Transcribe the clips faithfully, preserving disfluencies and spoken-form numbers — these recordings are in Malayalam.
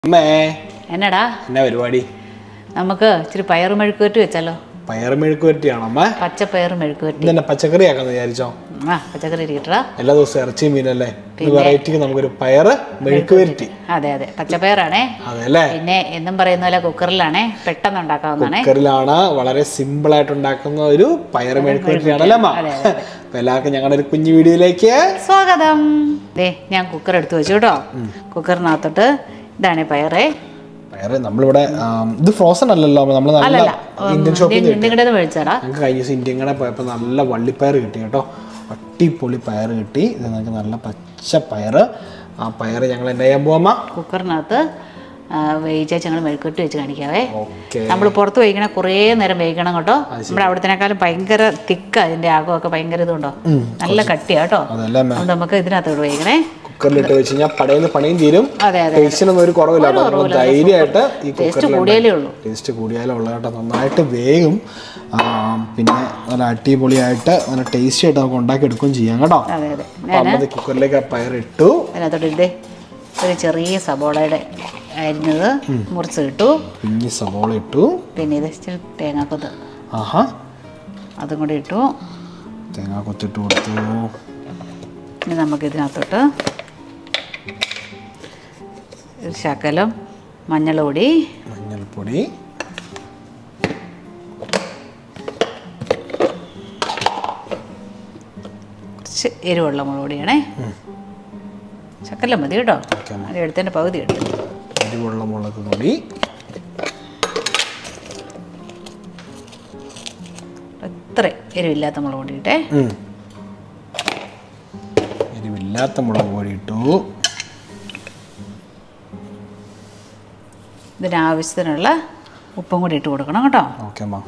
അമ്മേ എന്നടാ എന്നാ പരിപാടി? നമുക്ക് ഇച്ചിരി പയറ് മെഴുക്കുവരട്ടി വെച്ചാലോ? പയറ് മെഴുക്കുവരട്ടിയാണോ അമ്മ? പച്ചപ്പയറ് മെഴുക്കുവരട്ടി. ഇതെന്നെ പച്ചക്കറി ആക്കാന്ന് വിചാരിച്ചോ? ആ പച്ചക്കറി ഇരിക്കട്ടാ. എല്ലാ ദിവസവും ഇറച്ചി മീനല്ലേ, വെറൈറ്റിക്ക് നമുക്കൊരു പയറ് മെഴുക്കുവരട്ടി. അതെ അതെ, പച്ചപ്പയറാണേ. അതല്ലേ, പിന്നെ എന്നും പറയുന്ന പോലെ കുക്കറിലാണേ, പെട്ടെന്ന് ഉണ്ടാക്കാവുന്നതാണേ. കുക്കറിലാണ് വളരെ സിമ്പിൾ ആയിട്ട് ഉണ്ടാക്കുന്ന ഒരു പയറ് മെഴുക്കുവരട്ടിയാണല്ലേ അമ്മ? അപ്പൊ എല്ലാവർക്കും ഞങ്ങളുടെ ഒരു കുഞ്ഞു വീഡിയോയിലേക്ക് സ്വാഗതം. ദേ ഞാൻ കുക്കർ എടുത്ത് വെച്ചു കേട്ടോ. കുക്കറിനകത്തോട്ട് ഇതാണ് പയറേ. പയറ് നമ്മളിവിടെ ഇത് ഫ്രോസൺ അല്ലല്ലോ, നമ്മൾ നല്ല ഇന്ത്യൻ ഷോപ്പിൽ മേടിച്ചാടാ. ഞങ്ങൾക്ക് കഴിഞ്ഞ ദിവസം ഇന്ത്യൻ കടയിൽ പോയപ്പോൾ നല്ല വള്ളിപ്പയർ കിട്ടി കേട്ടോ. അടിപൊളി പയർ കിട്ടി. ഇത് നമുക്ക് നല്ല പച്ച പയറ്. ആ പയറ് ഞങ്ങൾ എന്നാ ചെയ്യാൻ പോവാ? കുക്കറിനകത്ത് വേവിച്ചേച്ച് ഞങ്ങൾ മെഴുക്കുവരട്ടി വെച്ച് കാണിക്കാവേ. നമ്മൾ പുറത്ത് വേവിക്കണ കുറേ നേരം വേവിക്കണം കേട്ടോ. നമ്മുടെ അവിടത്തേക്കാളും ഭയങ്കര തിക്ക, അതിന്റെ ആകമൊക്കെ ഭയങ്കര ഇതുണ്ടോ, നല്ല കട്ടിയാ കേട്ടോ. അതുകൊണ്ട് നമുക്ക് ഇതിനകത്തോട് വേവിക്കണേ. കുക്കറിലിട്ട് വെച്ച് കഴിഞ്ഞാൽ പടയിൽ പണിയും തീരും. ടേസ്റ്റിനൊന്നും ഒരു കുറവില്ല. ധൈര്യമായിട്ട് ഈ കുക്കറിൽ ടേസ്റ്റ് കൂടിയാലും ഉള്ള കേട്ടോ, നന്നായിട്ട് വേഗം. പിന്നെ നല്ല അടിപൊളിയായിട്ട് നല്ല ടേസ്റ്റി ആയിട്ട് നമുക്ക് ഉണ്ടാക്കി എടുക്കുകയും ചെയ്യാം കേട്ടോ. അമ്മത് കുക്കറിലേക്ക് ആ പയറിട്ടു. അതിനകത്തോട്ട് ഒരു ചെറിയ സബോളയുടെ അരിഞ്ഞത് മുറിച്ച് ഇട്ടു. പിന്നെ സബോള ഇട്ടു. പിന്നെ ഇത് ഇച്ചിരി തേങ്ങാക്കൊത്ത് ആഹാ അതും കൂടി ഇട്ടു. തേങ്ങാക്കൊത്തിട്ട് കൊടുത്തു. ഇനി നമുക്ക് ഇതിനകത്തോട്ട് ഒരു ശകലം മഞ്ഞൾപ്പൊടി മഞ്ഞൾപ്പൊടി കുറച്ച് എരിവുള്ള മുളക് പൊടിയാണേ. ശകലം മതി കേട്ടോ, അത് എടുത്തതിൻ്റെ പകുതി എടുത്തു. എരിവുള്ള മുളക് പൊടി എത്ര എരിവില്ലാത്ത മുളക് പൊടി ഇട്ടേ. എരിവില്ലാത്ത മുളക് പൊടി ഇട്ടു. ഇതിനാവശ്യത്തിനുള്ള ഉപ്പും കൂടി ഇട്ട് കൊടുക്കണം കേട്ടോ. ഓക്കെ അമ്മ.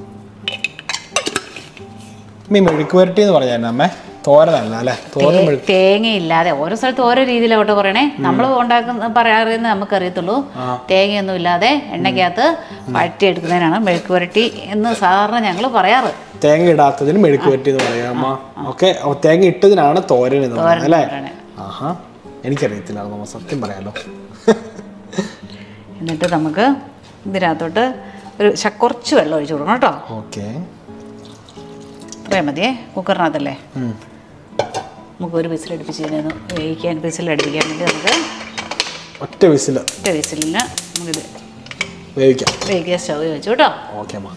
മെഴുക്കുവരട്ടി എന്ന് പറഞ്ഞാൽ അമ്മേ തോരനല്ല അല്ലേ? തേങ്ങയില്ലാതെ ഓരോ സ്ഥലത്ത് ഓരോ രീതിയിലോട്ട് പറയണേ. നമ്മൾ ഉണ്ടാക്കുന്ന പറയാറുന്നത് നമുക്കറിയത്തുള്ളൂ. തേങ്ങയൊന്നും ഇല്ലാതെ എണ്ണയ്ക്കകത്ത് വഴറ്റിയെടുക്കുന്നതിനാണ് മെഴുക്കുവരട്ടി എന്ന് സാധാരണ ഞങ്ങൾ പറയാറ്. തേങ്ങ ഇടാത്തതിന് മെഴുക്കുവരട്ടി എന്ന് പറയാം. ഓക്കെ, തേങ്ങ ഇട്ടതിനാണ് തോരൻ എന്ന് പറയുന്നത് അല്ലേ? ആഹാ, എനിക്കറിയത്തില്ല, നമ്മൾ സത്യം പറയാലോ. എന്നിട്ട് നമുക്ക് ഇതിനകത്തോട്ട് ഒരു കുറച്ച് വെള്ളം ഒഴിച്ചു കൊടുക്കണം കേട്ടോ. ഓക്കെ, ഇത്രയും മതിയേ. കുക്കറിനകത്തല്ലേ, നമുക്ക് ഒരു വിസിലടുപ്പിച്ച് വേവിക്കാൻ വിസിലടുപ്പിക്കാൻ വേണ്ടി നമുക്ക് ഒറ്റ വിസിൽ ഒറ്റ വിസിലിന് നമുക്കിത് വേവിക്കാം. വേവിക്കാൻ സ്റ്റൗ വെച്ചു കേട്ടോ. ഓക്കെ അമ്മ.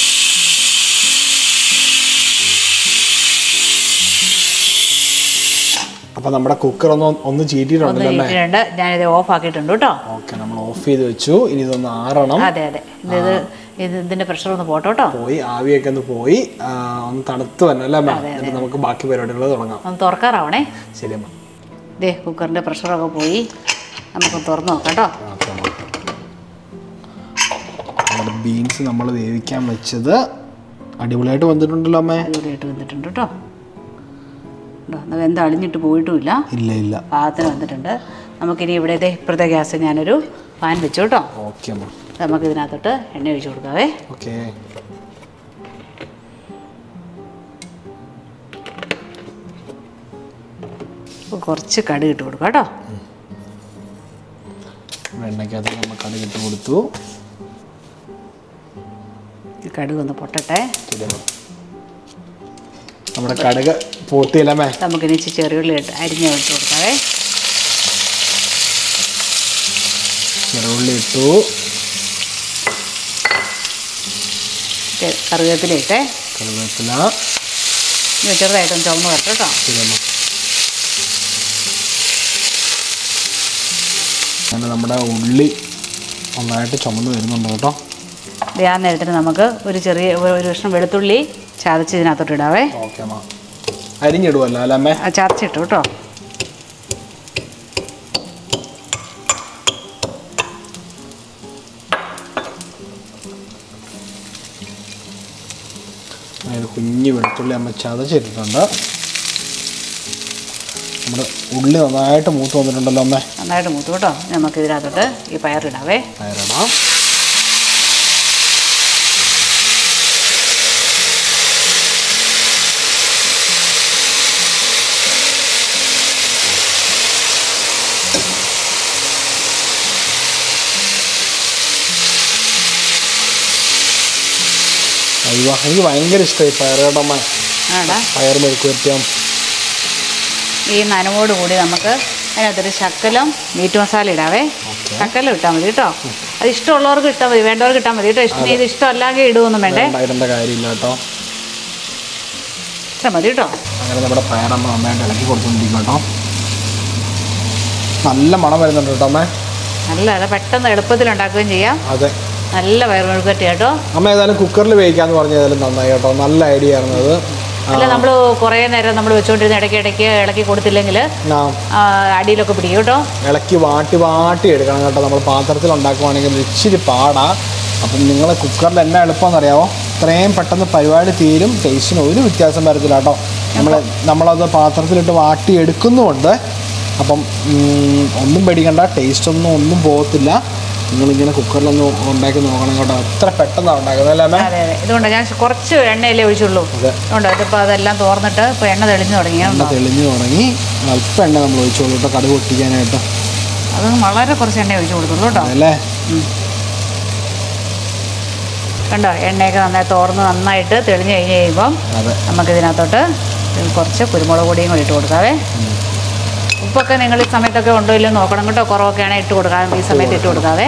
അപ്പൊ നമ്മുടെ കുക്കർ ഒന്ന് ഒന്ന് ചീറ്റിട്ടുണ്ട്. ഞാനിത് ഓഫ് ആക്കിയിട്ടുണ്ട് കേട്ടോ. ഓക്കെ, നമ്മൾ ഓഫ് ചെയ്ത് വെച്ചു. ഇനി ഇതൊന്ന് ആറണം. അതെ അതെ, ഇത് ഇത് ഇതിന്റെ പ്രഷർ ഒന്ന് പോട്ടോ കേട്ടോ. പോയി ആവിയൊക്കെ ഒന്ന് പോയി ഒന്ന് തണുത്ത് വന്നല്ലേ അമ്മ? എന്നിട്ട് നമുക്ക് ബാക്കി പരിപാടികൾ തുടങ്ങാം. ഒന്ന് തുറക്കാറാവണേ. ശരി അമ്മ. ഇതേ കുക്കറിന്റെ പ്രഷറൊക്കെ പോയി, നമുക്ക് തുറന്ന് നോക്കാം കേട്ടോ. നമ്മുടെ ബീൻസ് നമ്മൾ വേവിക്കാൻ വെച്ചത് അടിപൊളിയായിട്ട് വന്നിട്ടുണ്ടല്ലോ അമ്മേ. അടിപൊളിയായിട്ട് വന്നിട്ടുണ്ട് കേട്ടോ. വെന്ത് അളിഞ്ഞിട്ട് പോയിട്ടുമില്ല. ഇല്ല ഇല്ല, പാകത്തിന് വന്നിട്ടുണ്ട്. നമുക്കിനി ഇവിടെ ഇതേ ഇപ്പുറത്തെ ഗ്യാസ് ഞാനൊരു പാൻ വെച്ചു കേട്ടോ. ഓക്കെ അമ്മ. നമുക്ക് ഇതിനകത്തോട്ട് എണ്ണ ഒഴിച്ചു കൊടുക്കാവേ. ഓക്കെ, കുറച്ച് കടുക് ഇട്ട് കൊടുക്കാം കേട്ടോ. എണ്ണയ്ക്കകത്ത് നമ്മൾ കടുക് ഇട്ട് കൊടുത്തു. കടുക് ഒന്ന് പൊട്ടട്ടെ. നമ്മുടെ കടുക് പൊട്ടിയില്ലമ്മേ. നമുക്കിനി ചെറിയുള്ളി ഇട്ട് അരിഞ്ഞ് ഇട്ട് കൊടുക്കാവേ. ചെറുള്ളി ഇട്ടു. കറിവേപ്പില ഇട്ടേ. കറിവേപ്പില ചെറുതായിട്ടും ചുവന്ന് വരട്ടെ കേട്ടോ. അങ്ങനെ നമ്മുടെ ഉള്ളി നന്നായിട്ട് ചുമന്ന് വരുന്നുണ്ട് കേട്ടോ. ആ നേരത്തിന് നമുക്ക് ഒരു ചെറിയ ഒരു കഷ്ണം വെളുത്തുള്ളി ചതച്ച് ഇതിനകത്തോട്ട് ഇടാവേ. ഓക്കെ അമ്മ. അരിഞ്ഞിടുവല്ലോ അല്ലേ അമ്മേ? ചതച്ചിട്ടു കേട്ടോ. കുഞ്ഞ് വെളുത്തുള്ളി അമ്മ ചതച്ചിട്ടിട്ടുണ്ട്. നമ്മുടെ ഉള്ളി നന്നായിട്ട് മൂത്ത് വന്നിട്ടുണ്ടല്ലോ അമ്മേ. നന്നായിട്ട് മൂത്ത് കേട്ടോ. നമുക്ക് ഇതിനകത്തോട്ട് ഈ പയറിടാവേ. പയറിടാം. അയ്യോ എനിക്ക് ഭയങ്കര ഇഷ്ടമായി പയർ കേട്ടമ്മ. പയർ മെഴുക്ക് വരട്ടിയാൽ ഈ നനവോട് കൂടി നമുക്ക് അതിനകത്തൊരു ശക്കലം മീറ്റ് മസാല ഇടാവേ. ശക്കലം ഇട്ടാൽ മതി കേട്ടോ. അത് ഇഷ്ടമുള്ളവർക്ക് ഇട്ടാൽ മതി, വേണ്ടവർക്ക് ഇട്ടാൽ മതി കേട്ടോ. ഇഷ്ടം ഇത് ഇഷ്ടമല്ലെങ്കിൽ ഇടുവൊന്നും വേണ്ടേ, ഇടേണ്ട കാര്യമില്ല കേട്ടോ. ഇഷ്ടം മതി കേട്ടോ. അങ്ങനെ നമ്മുടെ പയറമ്മ നന്നായിട്ട് ഇളക്കി കൊടുത്തുകൊണ്ടിരിക്കും കേട്ടോ. നല്ല മണം വരുന്നുണ്ട് കേട്ടോ അമ്മേ. നല്ല അത് പെട്ടെന്ന് എളുപ്പത്തിൽ ഉണ്ടാക്കുകയും ചെയ്യാം. അതെ, നല്ല പയർ മെഴുക്ക് വരട്ടി കേട്ടോ. അമ്മ ഏതായാലും കുക്കറിൽ വേവിക്കാന്ന് പറഞ്ഞാലും നന്നായി കേട്ടോ. നല്ല ഐഡിയ ആയിരുന്നത്. അല്ല നമ്മൾ കുറേ നേരം നമ്മൾ വെച്ചുകൊണ്ടിരുന്ന ഇടയ്ക്ക് ഇടയ്ക്ക് ഇളക്കി കൊടുത്തില്ലെങ്കിൽ അടിയിലൊക്കെ പിടിക്കും കേട്ടോ. ഇളക്കി വാട്ടി വാട്ടി എടുക്കണം കേട്ടോ. നമ്മൾ പാത്രത്തിൽ ഉണ്ടാക്കുവാണെങ്കിൽ ഇച്ചിരി പാടാ. അപ്പം നിങ്ങൾ കുക്കറിൽ എന്നാ എളുപ്പമെന്ന് അറിയാമോ? ഇത്രയും പെട്ടെന്ന് പരിപാടി തീരും, ടേസ്റ്റിന് ഒരു വ്യത്യാസം വരത്തില്ല കേട്ടോ. നമ്മൾ നമ്മളത് പാത്രത്തിലിട്ട് വാട്ടി എടുക്കുന്നുമുണ്ട്. അപ്പം ഒന്നും പേടിക്കണ്ട, ടേസ്റ്റൊന്നും ഒന്നും പോകത്തില്ല. നിങ്ങളിങ്ങനെ കുക്കറിലൊന്ന് ഉണ്ടാക്കി നോക്കണം കേട്ടോ. എത്ര പെട്ടെന്നാണ് ഉണ്ടാക്കുന്നത് അല്ലേ അമ്മേ? അതെ അതെ. ഇതുകൊണ്ട് ഞാൻ കുറച്ച് എണ്ണയല്ലേ ഒഴിച്ചുള്ളൂ. അതുകൊണ്ട് ഇതിപ്പോൾ അതെല്ലാം തോർന്നിട്ട് ഇപ്പോൾ എണ്ണ തെളിഞ്ഞു തുടങ്ങി. എണ്ണ തെളിഞ്ഞു തുടങ്ങി. അല്പം എണ്ണ നമ്മൾ ഒഴിച്ചോളൂ കേട്ടോ, കടുക് പൊട്ടിക്കാനായിട്ട്. അത് വളരെ കുറച്ച് എണ്ണ ഒഴിച്ചു കൊടുക്കുള്ളൂ കേട്ടോ. അല്ലേ? കണ്ടോ, എണ്ണയൊക്കെ നന്നായി തോർന്ന് നന്നായിട്ട് തെളിഞ്ഞ് കഴിഞ്ഞ് കഴിയുമ്പം നമുക്കിതിനകത്തോട്ട് കുറച്ച് കുരുമുളക് പൊടിയും കൂടി ഇട്ട് കൊടുക്കാവേ. ഉപ്പൊക്കെ നിങ്ങൾ ഈ സമയത്തൊക്കെ ഉണ്ടോ ഇല്ലോ നോക്കണം കേട്ടോ. കുറവൊക്കെ ആണെങ്കിൽ ഇട്ട് കൊടുക്കാം, ഈ സമയത്ത് ഇട്ട് കൊടുക്കാവേ.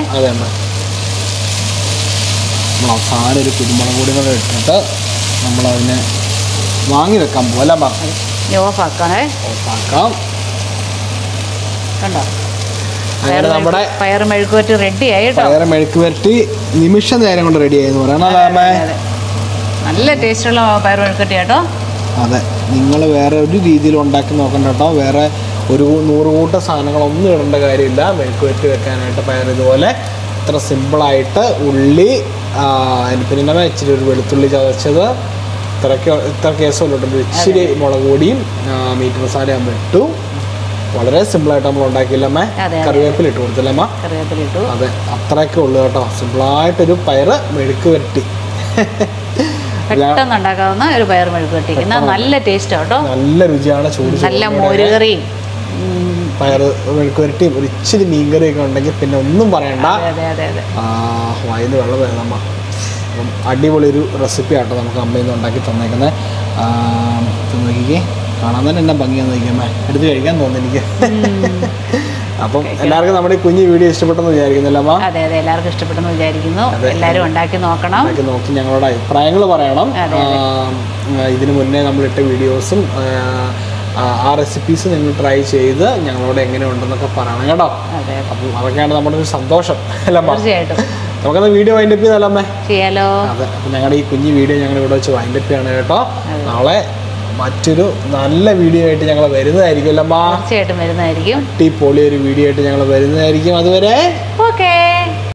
അവസാനം ഒരു കുരുമുളക് പൊടി കൂടെ ഇട്ടിട്ട് നമ്മളതിനെ വാങ്ങി വെക്കാൻ പോകാം. ഓഫാക്കാണേ, ഓഫാക്കാം. കണ്ടോ, അങ്ങനെ നമ്മുടെ പയർ മെഴുക്ക് വരട്ടി റെഡിയായി കേട്ടോ. പയർ മെഴുക്ക് വരട്ടി നിമിഷ നേരം കൊണ്ട് റെഡി ആയെന്ന് പറയണല്ലേ അമ്മേ? നല്ല ടേസ്റ്റുള്ള പയർ മെഴുക്ക് വരട്ടി കേട്ടോ. അതെ, നിങ്ങൾ വേറെ ഒരു രീതിയിൽ ഉണ്ടാക്കി നോക്കണ്ട കേട്ടോ. വേറെ ഒരു നൂറ് കൂട്ട സാധനങ്ങളൊന്നും ഇടേണ്ട കാര്യമില്ല മെഴുക്ക് വരട്ടി വെക്കാനായിട്ട്. പയർ ഇതുപോലെ ഇത്ര സിമ്പിളായിട്ട് ഉള്ളി, പിന്നെ ഇച്ചിരി ഒരു വെളുത്തുള്ളി ചതച്ചത്, ഇത്രയ്ക്ക് ഇത്ര കേസുകളുണ്ട്. ഇച്ചിരി മുളക് പൊടിയും മീറ്റ് മസാലയും ഇട്ടു. വളരെ സിമ്പിളായിട്ട് നമ്മൾ ഉണ്ടാക്കിയില്ല അമ്മ. കറിവേപ്പില ഇട്ട് കൊടുത്തില്ല അമ്മ? അതെ, അത്രയൊക്കെ ഉള്ളു കേട്ടോ. സിമ്പിളായിട്ടൊരു പയറ് മെഴുക്ക് വരട്ടി. പെട്ടെന്ന് ഉണ്ടാക്കാവുന്ന ഒരു പയർ മെഴുക്ക് വരട്ടി. നല്ല ടേസ്റ്റ് കേട്ടോ, നല്ല രുചിയാണ്. ചൂട് നല്ല മോരുകറിയും പയർ മെഴുക്ക് വരട്ടിയും ഒരു ഇച്ചിരി മീൻകറിയൊക്കെ ഉണ്ടെങ്കിൽ പിന്നെ ഒന്നും പറയണ്ട. വായിന്ന് വെള്ളം വരുന്നമ്മ. അപ്പം അടിപൊളി ഒരു റെസിപ്പി ആട്ടോ നമുക്ക് അമ്മയിൽ നിന്ന് ഉണ്ടാക്കി തന്നേക്കുന്നത്. നോക്കിക്കേ, കാണാൻ തന്നെ എന്നാ ഭംഗിയാന്ന് നോക്കിയമ്മേ. എടുത്ത് കഴിക്കാൻ തോന്നുന്നു എനിക്ക്. അപ്പം എല്ലാവർക്കും നമ്മുടെ ഈ കുഞ്ഞു വീഡിയോ ഇഷ്ടപ്പെട്ടെന്ന് വിചാരിക്കുന്നില്ല അമ്മ? അതെ അതെ, എല്ലാവർക്കും ഇഷ്ടപ്പെട്ടെന്ന് വിചാരിക്കുന്നു. എല്ലാവരും ഉണ്ടാക്കി നോക്കണം, ഉണ്ടാക്കി നോക്കി ഞങ്ങളുടെ അഭിപ്രായങ്ങൾ പറയണം. ഇതിനു മുന്നേ നമ്മളിട്ട വീഡിയോസും ആ റെസിപ്പീസ് നിങ്ങൾ ട്രൈ ചെയ്ത് ഞങ്ങളോട് എങ്ങനെ ഉണ്ടെന്നൊക്കെ പറയണം കേട്ടോ. അപ്പം അതൊക്കെയാണ് നമ്മുടെ ഒരു സന്തോഷം അല്ലേ? തീർച്ചയായിട്ടും. നമുക്കത് വീഡിയോ വൈൻഡപ്പ് ചെയ്തല്ലേ? ചെയ്യാലോ. അതെ, അപ്പം ഞങ്ങളുടെ ഈ കുഞ്ഞു വീഡിയോ ഞങ്ങൾ ഇവിടെ വെച്ച് വൈൻഡപ്പ് ചെയ്യാണ് കേട്ടോ. നാളെ മറ്റൊരു നല്ല വീഡിയോ ആയിട്ട് ഞങ്ങൾ വരുന്നതായിരിക്കും അല്ലേ? തീർച്ചയായിട്ടും വരുന്നതായിരിക്കും. അടിപൊളി ഒരു വീഡിയോ ആയിട്ട് ഞങ്ങൾ വരുന്നതായിരിക്കും. അതുവരെ ഓക്കേ.